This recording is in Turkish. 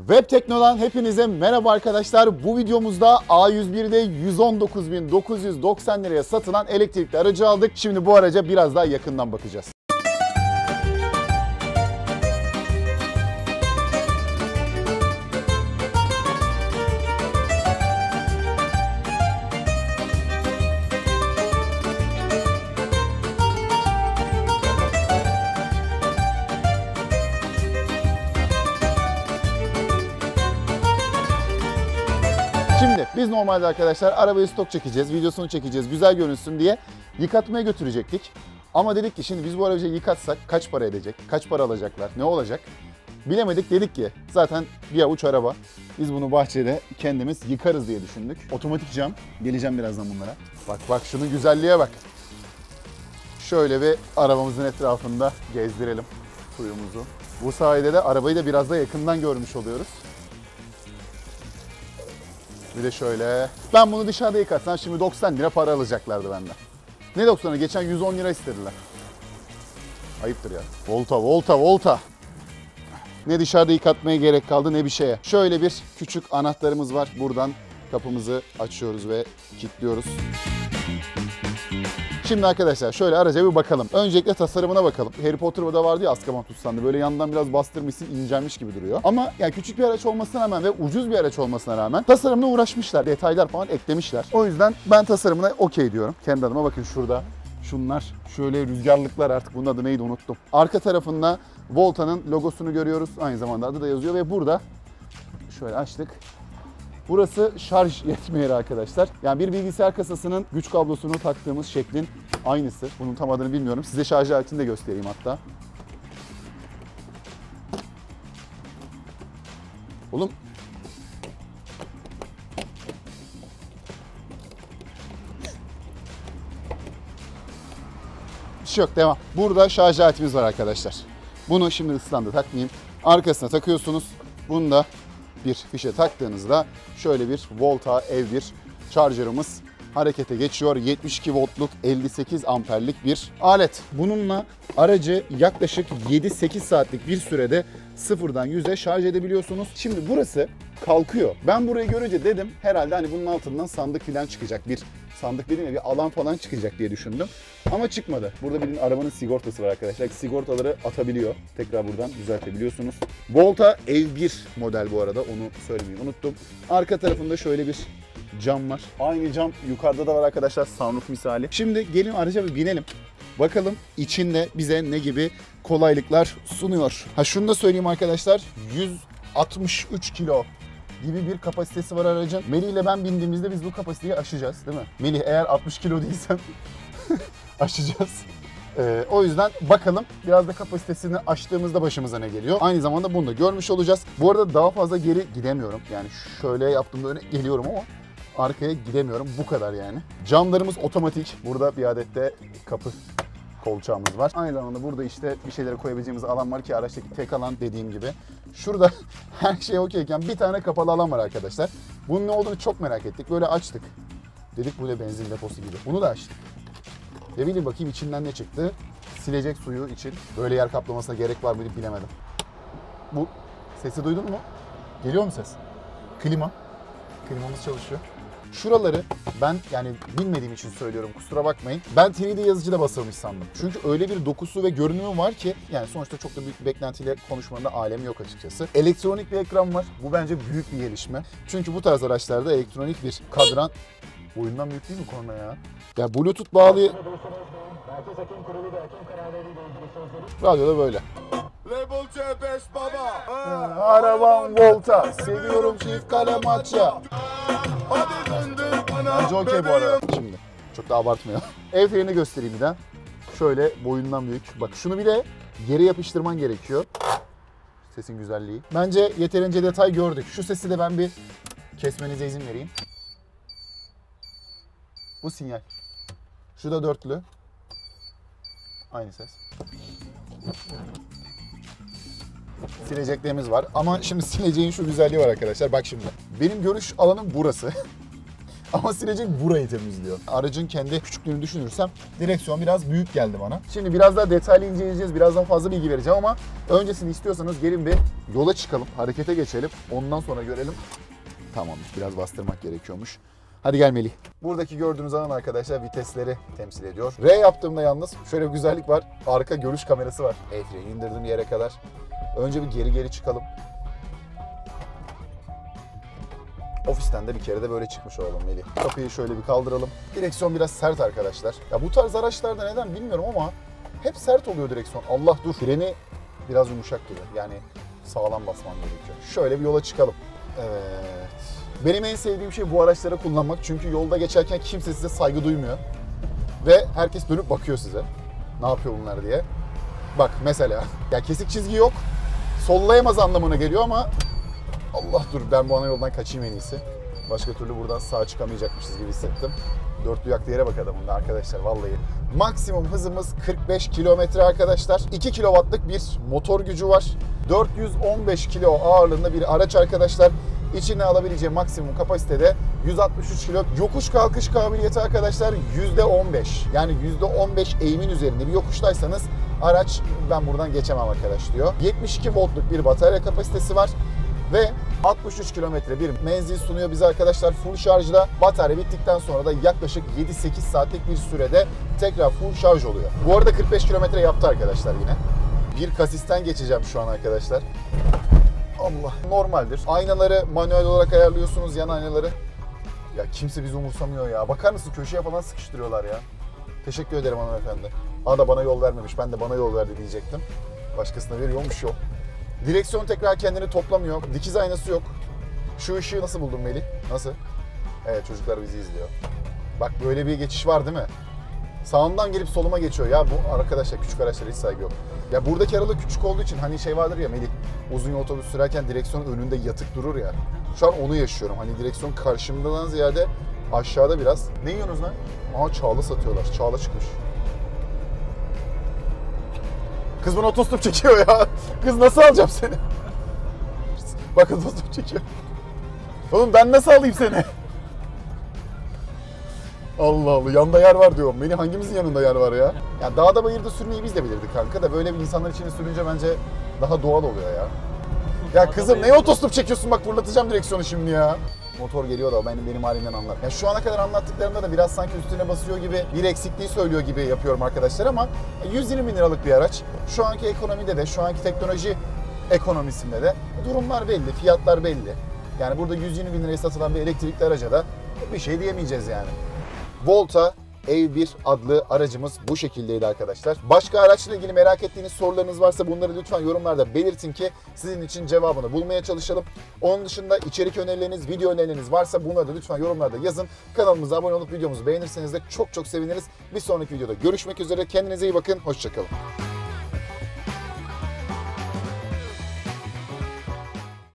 Web Tekno'dan hepinize merhaba arkadaşlar. Bu videomuzda A101'de 119.990 liraya satılan elektrikli aracı aldık. Şimdi bu araca biraz daha yakından bakacağız. Şimdi biz normalde arkadaşlar arabayı stok çekeceğiz, videosunu çekeceğiz, güzel görünsün diye yıkatmaya götürecektik. Ama dedik ki şimdi biz bu arabayı yıkatsak kaç para edecek, kaç para alacaklar, ne olacak? Bilemedik, dedik ki zaten bir avuç araba. Biz bunu bahçede kendimiz yıkarız diye düşündük. Otomatik cam, geleceğim birazdan bunlara. Bak şunun güzelliğe bak. Şöyle bir arabamızın etrafında gezdirelim suyumuzu. Bu sayede de arabayı da biraz da yakından görmüş oluyoruz. Bir de şöyle. Ben bunu dışarıda yıkatsam şimdi 90 lira para alacaklardı benden. Ne 90'ı? Geçen 110 lira istediler. Ayıptır ya. Volta. Ne dışarıda yıkatmaya gerek kaldı ne bir şeye. Şöyle bir küçük anahtarımız var. Buradan kapımızı açıyoruz ve kilitliyoruz. Şimdi arkadaşlar şöyle araca bir bakalım. Öncelikle tasarımına bakalım. Harry Potter'da vardı ya Azkaban tutsandı. Böyle yandan biraz bastırmışsın, incelmiş gibi duruyor. Ama yani küçük bir araç olmasına rağmen ve ucuz bir araç olmasına rağmen tasarımına uğraşmışlar. Detaylar falan eklemişler. O yüzden ben tasarımına okey diyorum. Kendi adıma bakın şurada. Şunlar şöyle rüzgarlıklar, artık bunun adı neydi unuttum. Arka tarafında Volta'nın logosunu görüyoruz. Aynı zamanda adı da yazıyor ve burada şöyle açtık. Burası şarj yetme yeri arkadaşlar. Yani bir bilgisayar kasasının güç kablosunu taktığımız şeklin aynısı. Bunun tam adını bilmiyorum. Size şarj aletini de göstereyim hatta. Oğlum. Bir şey yok, devam. Burada şarj aletimiz var arkadaşlar. Bunu şimdi ıslandı takmayayım. Arkasına takıyorsunuz. Bunu da bir fişe taktığınızda şöyle bir Volta ev1 şarjörümüz harekete geçiyor. 72 voltluk 58 amperlik bir alet. Bununla aracı yaklaşık 7-8 saatlik bir sürede sıfırdan 100'e şarj edebiliyorsunuz. Şimdi burası kalkıyor. Ben burayı görünce dedim herhalde hani bunun altından sandık falan çıkacak. Bir sandık dediğim ya bir alan falan çıkacak diye düşündüm. Ama çıkmadı. Burada bir arabanın sigortası var arkadaşlar. Sigortaları atabiliyor. Tekrar buradan düzeltebiliyorsunuz. Volta ev1 model bu arada. Onu söylemeyi unuttum. Arka tarafında şöyle bir cam var. Aynı cam yukarıda da var arkadaşlar. Sunroof misali. Şimdi gelin araca bir binelim. Bakalım içinde bize ne gibi kolaylıklar sunuyor. Ha şunu da söyleyeyim arkadaşlar. 163 kilo gibi bir kapasitesi var aracın. Melih ile ben bindiğimizde biz bu kapasiteyi aşacağız değil mi? Melih eğer 60 kilo değilsen aşacağız. O yüzden bakalım biraz da kapasitesini aştığımızda başımıza ne geliyor. Aynı zamanda bunu da görmüş olacağız. Bu arada daha fazla geri gidemiyorum. Yani şöyle yaptığımda öne geliyorum ama arkaya gidemiyorum. Bu kadar yani. Camlarımız otomatik. Burada bir adet de kapı kolçağımız var. Aynı zamanda burada işte bir şeylere koyabileceğimiz alan var ki araçtaki tek alan dediğim gibi. Şurada her şey okeyken bir tane kapalı alan var arkadaşlar. Bunun ne olduğunu çok merak ettik. Böyle açtık. Dedik bu ne benzin deposu gibi. Bunu da açtık. Ne bileyim bakayım içinden ne çıktı. Silecek suyu için. Böyle yer kaplamasına gerek var mıydı bilemedim. Bu sesi duydun mu? Geliyor mu ses? Klima. Klimamız çalışıyor. Şuraları ben yani bilmediğim için söylüyorum, kusura bakmayın. Ben 3D yazıcıda basılmış sandım. Çünkü öyle bir dokusu ve görünümü var ki yani sonuçta çok da büyük bir beklentiyle konuşmanın da alemi yok açıkçası. Elektronik bir ekran var. Bu bence büyük bir gelişme. Çünkü bu tarz araçlarda elektronik bir kadran... Boyundan büyük değil mi korna ya? Ya Bluetooth bağlı... Radyoda böyle. Label C5 baba. Arabam Volta. Seviyorum çift kalem açya. Hadi döndür bana. Bence okey bu arada. Şimdi çok da abartmayalım. Ev ferini göstereyim bir de. Şöyle boyundan büyük. Bak şunu bir de yere yapıştırman gerekiyor. Sesin güzelliği. Bence yeterince detay gördük. Şu sesi de ben bir kesmenize izin vereyim. Bu sinyal. Şu da dörtlü. Aynı ses. Sileceklerimiz var ama şimdi sileceğin şu güzelliği var arkadaşlar. Bak şimdi. Benim görüş alanım burası. Ama silecek burayı temizliyor. Aracın kendi küçüklüğünü düşünürsem direksiyon biraz büyük geldi bana. Şimdi biraz daha detaylı inceleyeceğiz. Biraz daha fazla bilgi vereceğim ama öncesini istiyorsanız gelin bir yola çıkalım. Harekete geçelim. Ondan sonra görelim. Tamammış. Biraz bastırmak gerekiyormuş. Hadi gel Melih. Buradaki gördüğünüz alan arkadaşlar vitesleri temsil ediyor. R yaptığımda yalnız şöyle bir güzellik var. Arka görüş kamerası var. El freni indirdim yere kadar. Önce bir geri çıkalım. Ofisten de bir kere de böyle çıkmış olalım Melih. Kapıyı şöyle bir kaldıralım. Direksiyon biraz sert arkadaşlar. Ya bu tarz araçlarda neden bilmiyorum ama hep sert oluyor direksiyon. Allah dur. Freni biraz yumuşak gibi. Yani sağlam basmam gerekiyor. Şöyle bir yola çıkalım. Evet. Benim en sevdiğim şey bu araçları kullanmak. Çünkü yolda geçerken kimse size saygı duymuyor. Ve herkes dönüp bakıyor size. Ne yapıyor bunlar diye. Bak mesela. Ya kesik çizgi yok. Sollayamaz anlamına geliyor ama Allah dur ben bu ana yoldan kaçayım en iyisi. Başka türlü buradan sağa çıkamayacakmışız gibi hissettim. Dörtlü yaklı yere bak adamın da arkadaşlar vallahi. Maksimum hızımız 45 kilometre arkadaşlar. 2 kW'lık bir motor gücü var. 415 kilo ağırlığında bir araç arkadaşlar. İçine alabileceği maksimum kapasitede 163 kilo. Yokuş kalkış kabiliyeti arkadaşlar %15. Yani %15 eğimin üzerinde bir yokuştaysanız araç ben buradan geçemem arkadaş diyor. 72 voltluk bir batarya kapasitesi var. Ve 63 kilometre bir menzil sunuyor bize arkadaşlar full şarjda. Batarya bittikten sonra da yaklaşık 7-8 saatlik bir sürede tekrar full şarj oluyor. Bu arada 45 kilometre yaptı arkadaşlar yine. Bir kasisten geçeceğim şu an arkadaşlar. Allah. Normaldir. Aynaları manuel olarak ayarlıyorsunuz, yan aynaları. Ya kimse bizi umursamıyor ya. Bakar mısın köşeye falan sıkıştırıyorlar ya. Teşekkür ederim hanımefendi. Da bana yol vermemiş. Ben de bana yol verdi diyecektim. Başkasına veriyormuş yol. Direksiyon tekrar kendini toplamıyor. Dikiz aynası yok. Şu ışığı nasıl buldun Melih? Nasıl? Evet çocuklar bizi izliyor. Bak böyle bir geçiş var değil mi? Sağımdan gelip soluma geçiyor. Ya bu arkadaşlar küçük araçlara hiç saygı yok. Ya buradaki aralık küçük olduğu için hani şey vardır ya Melih. Uzun yol otobüs sürerken direksiyon önünde yatık durur ya. Şu an onu yaşıyorum. Hani direksiyon karşımdan ziyade aşağıda biraz. Ne yiyorsunuz lan? Aha Çağla satıyorlar. Çağla çıkmış. Kız bana otostop çekiyor ya. Kız nasıl alacağım seni? Bak otostop çekiyor. Oğlum ben nasıl alayım seni? Allah Allah yanda yer var diyorum. Beni hangimizin yanında yer var ya? Ya dağda bayırda sürmeyi biz de bilirdik kanka da böyle bir insanlar içine sürünce bence daha doğal oluyor ya. Ya kızım neye otostop çekiyorsun bak fırlatacağım direksiyonu şimdi ya. Motor geliyor da benim halimden anlar. Ya şu ana kadar anlattıklarımda da biraz sanki üstüne basıyor gibi bir eksikliği söylüyor gibi yapıyorum arkadaşlar ama 120 bin liralık bir araç. Şu anki ekonomide de şu anki teknoloji ekonomisinde de durumlar belli, fiyatlar belli. Yani burada 120 bin liraya satılan bir elektrikli araca da bir şey diyemeyeceğiz yani. Volta EV1 adlı aracımız bu şekildeydi arkadaşlar. Başka araçla ilgili merak ettiğiniz sorularınız varsa bunları lütfen yorumlarda belirtin ki sizin için cevabını bulmaya çalışalım. Onun dışında içerik önerileriniz, video önerileriniz varsa bunları da lütfen yorumlarda yazın. Kanalımıza abone olup videomuzu beğenirseniz de çok seviniriz. Bir sonraki videoda görüşmek üzere. Kendinize iyi bakın. Hoşça kalın.